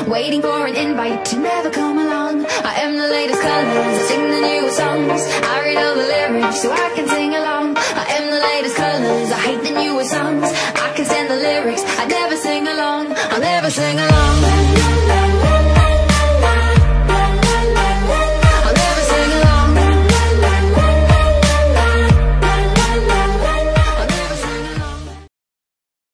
waiting for an invite to never come along. I am the latest colors, I sing the newest songs. I read all the lyrics so I can sing along. I am the latest colors, I hate the newest songs. I can stand the lyrics, I never sing along. I'll never sing along.